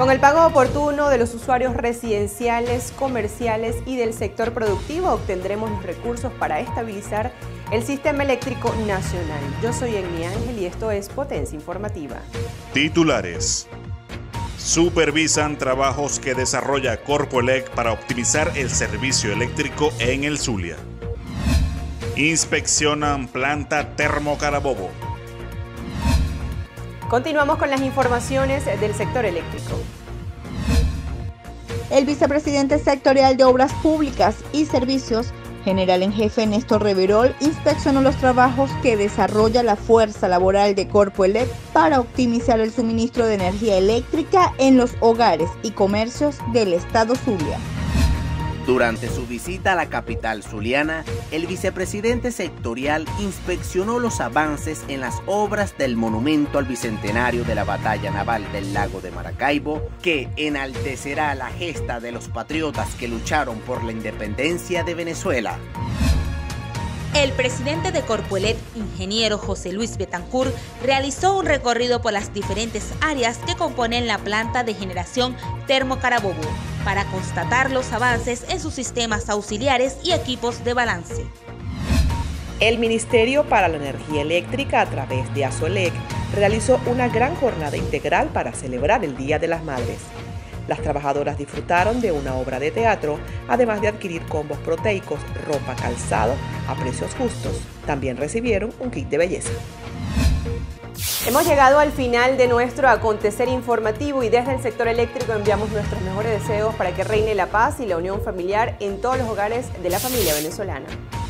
Con el pago oportuno de los usuarios residenciales, comerciales y del sector productivo, obtendremos los recursos para estabilizar el sistema eléctrico nacional. Yo soy Enmi Ángel y esto es Potencia Informativa. Titulares. Supervisan trabajos que desarrolla Corpoelec para optimizar el servicio eléctrico en el Zulia. Inspeccionan planta Termo Carabobo. Continuamos con las informaciones del sector eléctrico. El vicepresidente sectorial de Obras Públicas y Servicios, general en jefe Néstor Reverol, inspeccionó los trabajos que desarrolla la fuerza laboral de Corpoelec para optimizar el suministro de energía eléctrica en los hogares y comercios del estado Zulia. Durante su visita a la capital zuliana, el vicepresidente sectorial inspeccionó los avances en las obras del monumento al bicentenario de la batalla naval del lago de Maracaibo, que enaltecerá la gesta de los patriotas que lucharon por la independencia de Venezuela. El presidente de Corpoelec, ingeniero José Luis Betancourt, realizó un recorrido por las diferentes áreas que componen la planta de generación Termo Carabobo para constatar los avances en sus sistemas auxiliares y equipos de balance. El Ministerio para la Energía Eléctrica, a través de Asolec, realizó una gran jornada integral para celebrar el Día de las Madres. Las trabajadoras disfrutaron de una obra de teatro, además de adquirir combos proteicos, ropa, calzado a precios justos. También recibieron un kit de belleza. Hemos llegado al final de nuestro acontecer informativo y desde el sector eléctrico enviamos nuestros mejores deseos para que reine la paz y la unión familiar en todos los hogares de la familia venezolana.